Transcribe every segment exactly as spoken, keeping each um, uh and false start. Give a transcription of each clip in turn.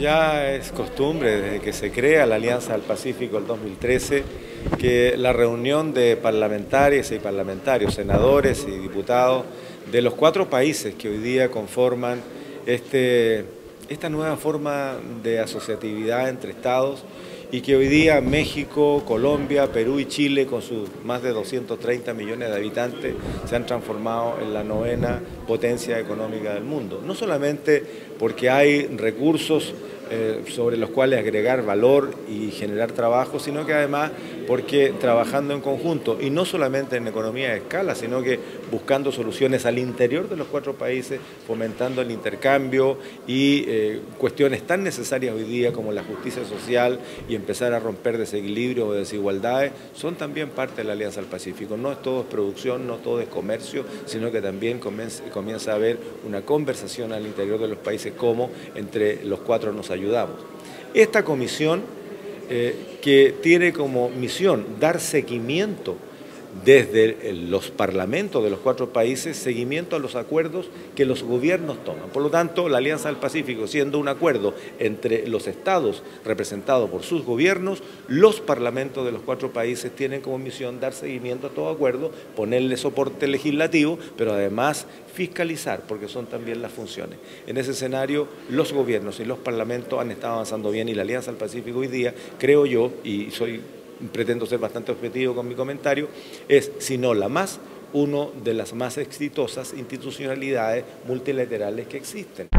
Ya es costumbre, desde que se crea la Alianza del Pacífico el dos mil trece, que la reunión de parlamentarias y parlamentarios, senadores y diputados de los cuatro países que hoy día conforman este, esta nueva forma de asociatividad entre estados y que hoy día México, Colombia, Perú y Chile, con sus más de doscientos treinta millones de habitantes, se han transformado en la novena potencia económica del mundo. No solamente porque hay recursos eh, sobre los cuales agregar valor y generar trabajo, sino que además porque trabajando en conjunto, y no solamente en economía de escala, sino que buscando soluciones al interior de los cuatro países, fomentando el intercambio y eh, cuestiones tan necesarias hoy día como la justicia social y empezar a romper desequilibrios o desigualdades, son también parte de la Alianza del Pacífico. No es todo es producción, no todo es comercio, sino que también comienza, comienza a haber una conversación al interior de los países, como entre los cuatro nos ayudamos. Esta comisión, eh, que tiene como misión dar seguimiento desde los parlamentos de los cuatro países, seguimiento a los acuerdos que los gobiernos toman. Por lo tanto, la Alianza del Pacífico, siendo un acuerdo entre los estados representados por sus gobiernos, los parlamentos de los cuatro países tienen como misión dar seguimiento a todo acuerdo, ponerle soporte legislativo, pero además fiscalizar, porque son también las funciones. En ese escenario, los gobiernos y los parlamentos han estado avanzando bien y la Alianza del Pacífico hoy día, creo yo, y soy pretendo ser bastante objetivo con mi comentario, es, si no la más, una de las más exitosas institucionalidades multilaterales que existen.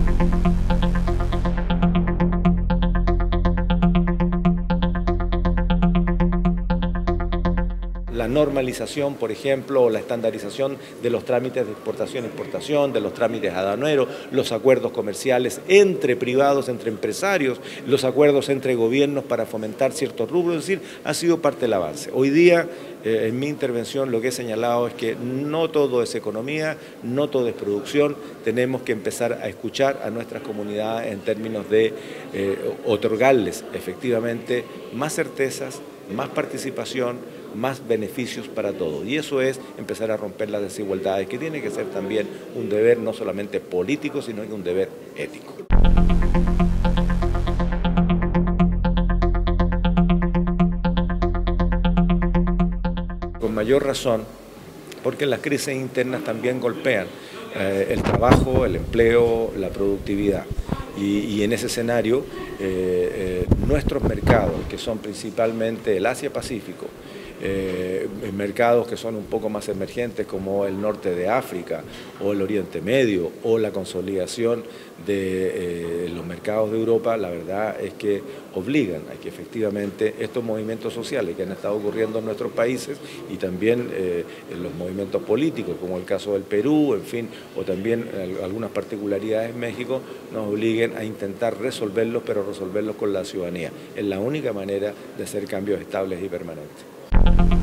La normalización, por ejemplo, o la estandarización de los trámites de exportación e exportación, de los trámites aduaneros, los acuerdos comerciales entre privados, entre empresarios, los acuerdos entre gobiernos para fomentar ciertos rubros, es decir, ha sido parte del avance. Hoy día, eh, en mi intervención, lo que he señalado es que no todo es economía, no todo es producción, tenemos que empezar a escuchar a nuestras comunidades en términos de eh, otorgarles efectivamente más certezas, más participación, más beneficios para todos. Y eso es empezar a romper las desigualdades, que tiene que ser también un deber no solamente político, sino que un deber ético. Con mayor razón, porque las crisis internas también golpean eh, el trabajo, el empleo, la productividad. Y, y en ese escenario, eh, eh, nuestros mercados, que son principalmente el Asia-Pacífico, Eh, en mercados que son un poco más emergentes como el norte de África o el Oriente Medio o la consolidación de eh, los mercados de Europa, la verdad es que obligan a que efectivamente estos movimientos sociales que han estado ocurriendo en nuestros países y también eh, en los movimientos políticos, como el caso del Perú, en fin, o también algunas particularidades en México, nos obliguen a intentar resolverlos, pero resolverlos con la ciudadanía. Es la única manera de hacer cambios estables y permanentes.